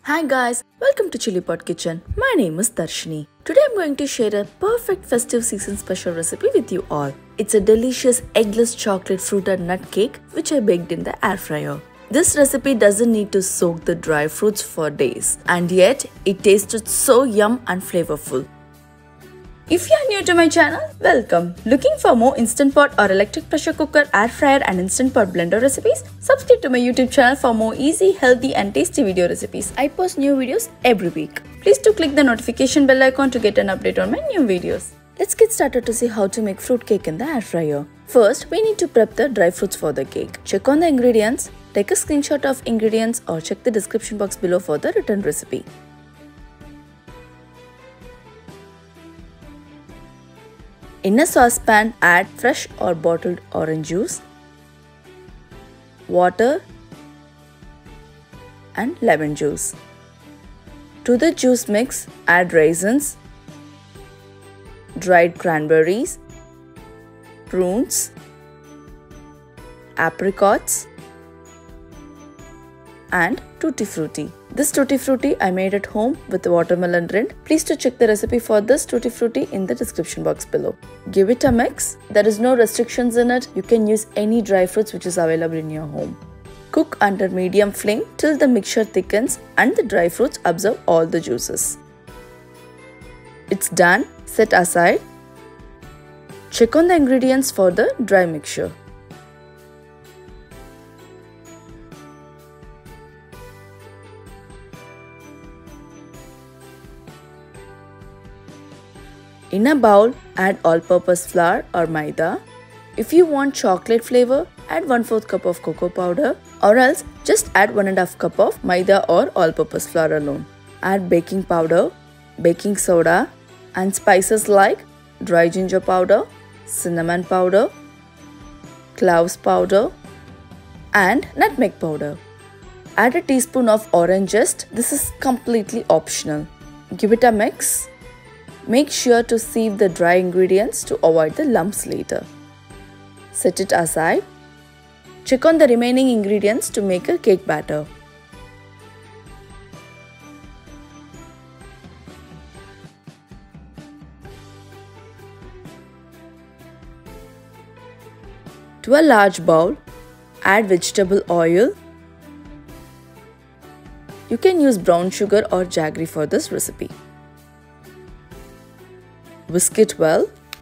Hi guys, welcome to Chili Pot Kitchen. My name is Dharshini. Today I'm going to share a perfect festive season special recipe with you all. It's a delicious eggless chocolate fruit and nut cake which I baked in the air fryer. This recipe doesn't need to soak the dry fruits for days, and yet it tasted so yum and flavorful. If you are new to my channel, welcome. Looking for more Instant Pot or electric pressure cooker, air fryer and Instant Pot blender recipes? Subscribe to my YouTube channel for more easy, healthy and tasty video recipes. I post new videos every week. Please do click the notification bell icon to get an update on my new videos. Let's get started to see how to make fruit cake in the air fryer. First, we need to prep the dry fruits for the cake. Check on the ingredients, take a screenshot of ingredients or check the description box below for the written recipe. In a saucepan, add fresh or bottled orange juice, water and lemon juice. To the juice mix, add raisins, dried cranberries, prunes, apricots and tutti frutti. This tutti frutti I made at home with watermelon rind. Please do check the recipe for this tutti frutti in the description box below. Give it a mix. There is no restrictions in it. You can use any dry fruits which is available in your home. Cook under medium flame till the mixture thickens and the dry fruits absorb all the juices. It's done. Set aside. Check on the ingredients for the dry mixture. In a bowl, add all-purpose flour or maida. If you want chocolate flavor, add 1/4 cup of cocoa powder, or else just add 1½ cup of maida or all-purpose flour alone. Add baking powder, baking soda and spices like dry ginger powder, cinnamon powder, cloves powder and nutmeg powder. Add a teaspoon of orange zest. This is completely optional. Give it a mix. Make sure to sieve the dry ingredients to avoid the lumps later. Set it aside. Check on the remaining ingredients to make a cake batter. To a large bowl, add vegetable oil. You can use brown sugar or jaggery for this recipe. Whisk it well.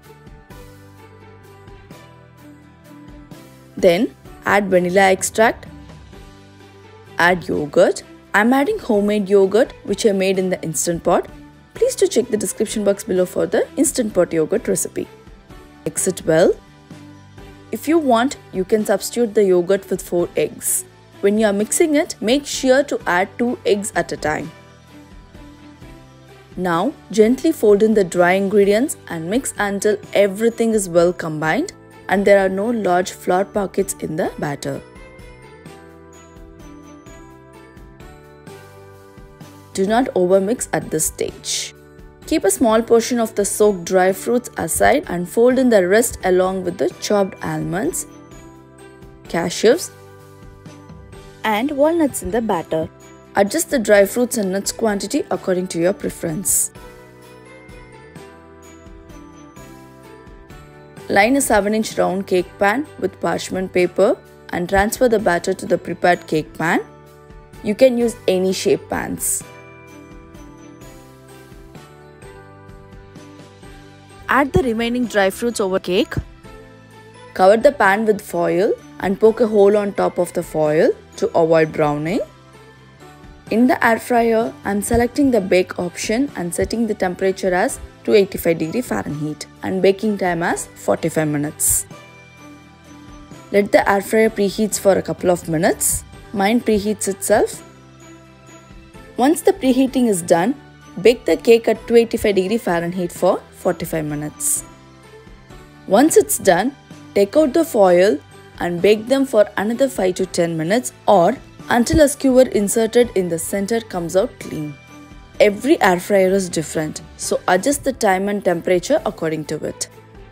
Then add vanilla extract. Add yogurt. I'm adding homemade yogurt which I made in the Instant Pot. Please do check the description box below for the Instant Pot yogurt recipe. Mix it well. If you want, you can substitute the yogurt with 4 eggs. When you are mixing it, make sure to add 2 eggs at a time. Now, gently fold in the dry ingredients and mix until everything is well combined and there are no large flour pockets in the batter. Do not overmix at this stage. Keep a small portion of the soaked dry fruits aside and fold in the rest along with the chopped almonds, cashews and walnuts in the batter. Adjust the dry fruits and nuts quantity according to your preference. Line a 7-inch round cake pan with parchment paper and transfer the batter to the prepared cake pan. You can use any shape pans. Add the remaining dry fruits over cake. Cover the pan with foil and poke a hole on top of the foil to avoid browning. In the air fryer, I am selecting the bake option and setting the temperature as 285°F and baking time as 45 minutes. Let the air fryer preheats for a couple of minutes. Mine preheats itself. Once the preheating is done, bake the cake at 285°F for 45 minutes. Once it's done, take out the foil and bake them for another 5 to 10 minutes or until a skewer inserted in the center comes out clean. Every air fryer is different, so adjust the time and temperature according to it.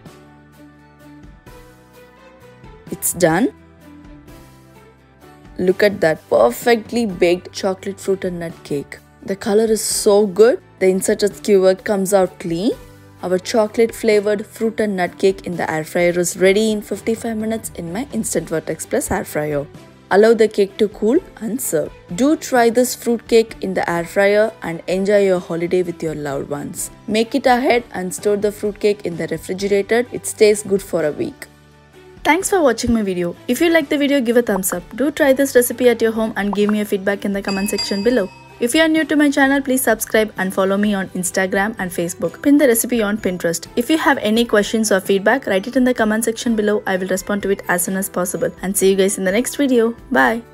It's done. Look at that perfectly baked chocolate fruit and nut cake. The color is so good. The inserted skewer comes out clean. Our chocolate flavored fruit and nut cake in the air fryer is ready in 55 minutes in my Instant Vertex Plus air fryer. Allow the cake to cool and serve. Do try this fruit cake in the air fryer and enjoy your holiday with your loved ones. Make it ahead and store the fruit cake in the refrigerator. It stays good for a week. Thanks for watching my video. If you like the video, give a thumbs up. Do try this recipe at your home and give me a feedback in the comment section below. If you are new to my channel, please subscribe and follow me on Instagram and Facebook. Pin the recipe on Pinterest. If you have any questions or feedback, write it in the comment section below. I will respond to it as soon as possible. And see you guys in the next video. Bye.